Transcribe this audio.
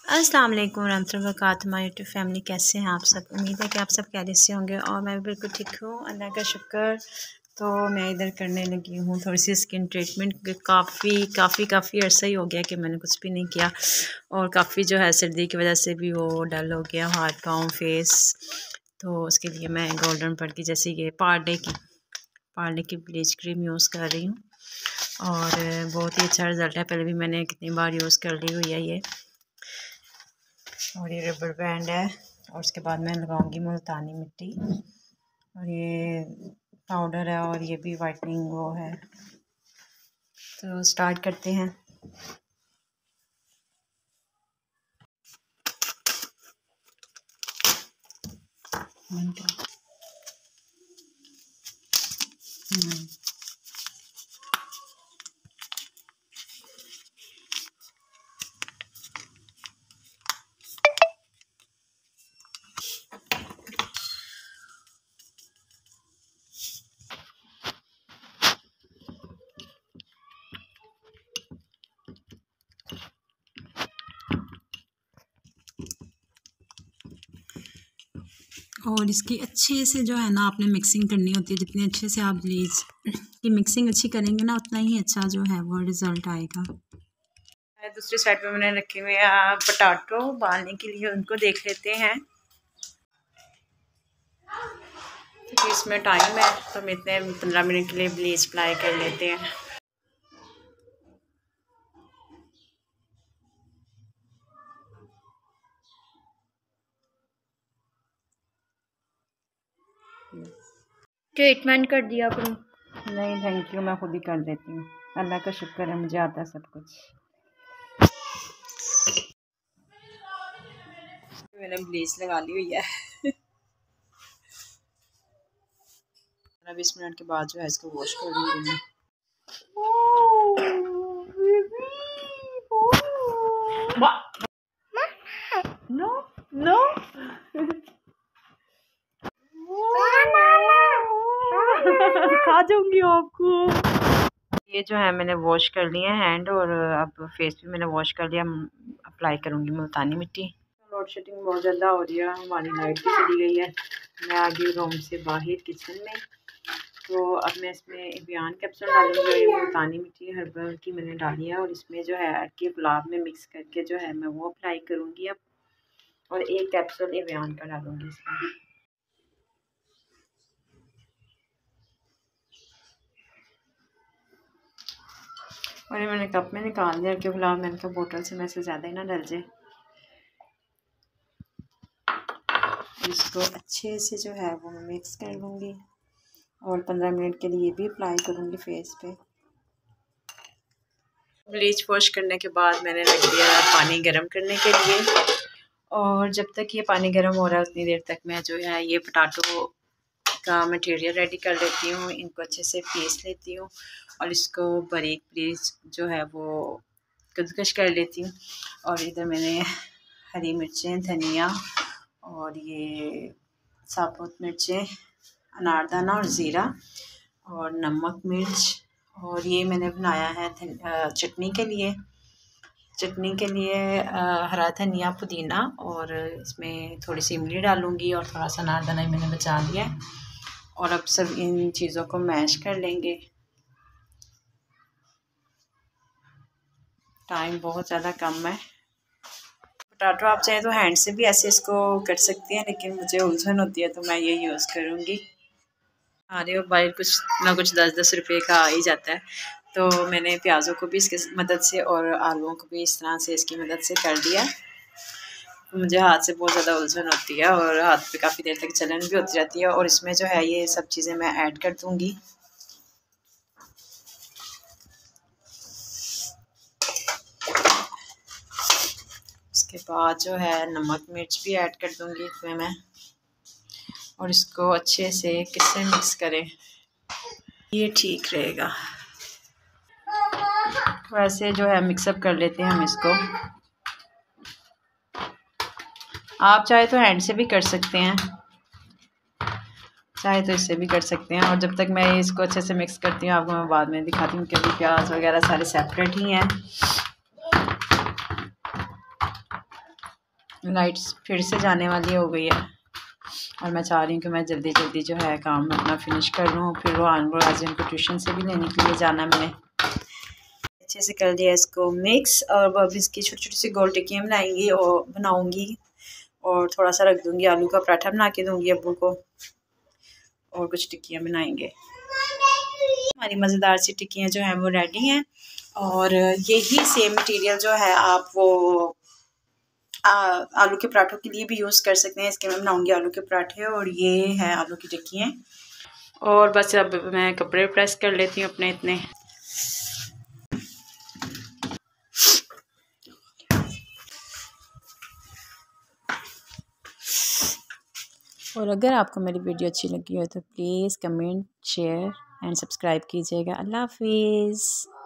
अस्सलाम वालेकुम रहमतुल्लाहि व बरकातुहू। माय यूट्यूब फैमिली, कैसे हैं आप सब? उम्मीद है कि आप सब खैरियत से होंगे और मैं भी बिल्कुल ठीक हूँ, अल्लाह का शुक्र। तो मैं इधर करने लगी हूँ थोड़ी सी स्किन ट्रीटमेंट। काफ़ी अर्सा ही हो गया कि मैंने कुछ भी नहीं किया और काफ़ी जो है सर्दी की वजह से भी वो डल हो गया हाथ पाँव फेस। तो उसके लिए मैं गोल्डन पड की जैसे ये पार्ले की ब्लीच क्रीम यूज़ कर रही हूँ और बहुत ही अच्छा रिज़ल्ट है। पहले भी मैंने कितनी बार यूज़ कर ली हुई है ये। और ये रबर बैंड है और उसके बाद मैं लगाऊंगी मुल्तानी मिट्टी और ये पाउडर है और ये भी वाइटनिंग वो है। तो स्टार्ट करते हैं। और इसकी अच्छे से जो है ना आपने मिक्सिंग करनी होती है। जितने अच्छे से आप ब्लीच की मिक्सिंग अच्छी करेंगे ना उतना ही अच्छा जो है वो रिज़ल्ट आएगा। दूसरी साइड पे मैंने रखे हुए पोटैटो उबालने के लिए, उनको देख लेते हैं। तो इसमें टाइम है तो हम इतने 15 मिनट के लिए ब्लीच अप्लाई कर लेते हैं। ट्रीटमेंट कर दिया करूँ? नहीं थैंक यू, मैं खुद ही कर देती हूँ। अल्लाह का शुक्र है, मुझे आता है सब कुछ। मैंने ब्लीच लगा ली हुई है। 15-20 मिनट के बाद जो है इसको वॉश कर लूँगी मैं। नो नो खा जाऊंगी आपको। ये जो है मैंने वॉश कर लिया हैंड और अब फेस भी मैंने वॉश कर लिया। अप्लाई करूंगी मुल्तानी मिट्टी। लोड शेडिंग बहुत ज़्यादा हो रही है, हमारी लाइट भी चली गई है। मैं आ गई रूम से बाहर किचन में। तो अब मैं इसमें एवियन कैप्सूल डालूंगी और ये मुल्तानी मिट्टी हर्बल की मैंने डाली है और इसमें जो है अरके गुलाब में मिक्स करके जो है मैं वो अप्लाई करूँगी अब। और एक कैप्सूल एवियन का डालूंगी इसमें। और ये मैंने कप में निकाल दिया कि गुलाब, मैंने कहा बोतल से में से ज़्यादा ही ना डल जाए। इसको अच्छे से जो है वो मिक्स कर लूँगी और 15 मिनट के लिए भी अप्लाई करूँगी फेस पे। ब्लीच वॉश करने के बाद मैंने रख दिया पानी गर्म करने के लिए और जब तक ये पानी गर्म हो रहा है उतनी देर तक मैं जो है ये पोटैटो का मटेरियल रेडी कर लेती हूँ। इनको अच्छे से पीस लेती हूँ और इसको बारीक ब्लीच जो है वो कद्दूकश कर लेती हूँ। और इधर मैंने हरी मिर्चें, धनिया और ये साबुत मिर्चें, अनारदाना और ज़ीरा और नमक मिर्च और ये मैंने बनाया है चटनी के लिए हरा धनिया, पुदीना और इसमें थोड़ी सी इमली डालूँगी और थोड़ा सा अनारदाना ही मैंने बचा लिया है। और अब सब इन चीज़ों को मैश कर लेंगे। टाइम बहुत ज़्यादा कम है। पोटैटो आप चाहें तो हैंड से भी ऐसे इसको कर सकती हैं, लेकिन मुझे उलझन होती है तो मैं ये यूज़ करूँगी। हमारे मोबाइल कुछ ना कुछ 10-10 रुपये का आ ही जाता है। तो मैंने प्याज़ों को भी इसकी मदद से और आलूओं को भी इस तरह से इसकी मदद से कर दिया। मुझे हाथ से बहुत ज़्यादा उलझन होती है और हाथ पे काफ़ी देर तक जलन भी होती रहती है। और इसमें जो है ये सब चीज़ें मैं ऐड कर दूँगी। उसके बाद जो है नमक मिर्च भी ऐड कर दूँगी इसमें मैं और इसको अच्छे से किससे मिक्स करें, ये ठीक रहेगा। वैसे जो है मिक्सअप कर लेते हैं हम इसको। आप चाहे तो हैंड से भी कर सकते हैं, चाहे तो इससे भी कर सकते हैं। और जब तक मैं इसको अच्छे से मिक्स करती हूँ आपको मैं बाद में दिखाती हूँ, क्योंकि प्याज वगैरह सारे सेपरेट ही हैं। लाइट्स फिर से जाने वाली हो गई है और मैं चाह रही हूँ कि मैं जल्दी जल्दी जो है काम अपना फिनिश कर लूँ। फिर वो आज उनको ट्यूशन से भी लेने के लिए जाना मैंने। अच्छे से कर दिया इसको मिक्स और अब इसकी छोटी छोटी सी गोल टिक्कियाँ बनाऊँगी और थोड़ा सा रख दूँगी। आलू का पराठा बना के दूँगी अब्बू को और कुछ टिक्कियाँ बनाएंगे। हमारी मज़ेदार सी टिक्कियाँ जो हैं वो रेडी हैं और यही सेम मटेरियल जो है आप वो आलू के पराठों के लिए भी यूज़ कर सकते हैं। इसके मैं बनाऊँगी आलू के पराठे और ये है आलू की टिक्कियाँ। और बस अब मैं कपड़े प्रेस कर लेती हूँ अपने इतने। और अगर आपको मेरी वीडियो अच्छी लगी हो तो please comment share and subscribe कीजिएगा। अल्लाह हाफिज़।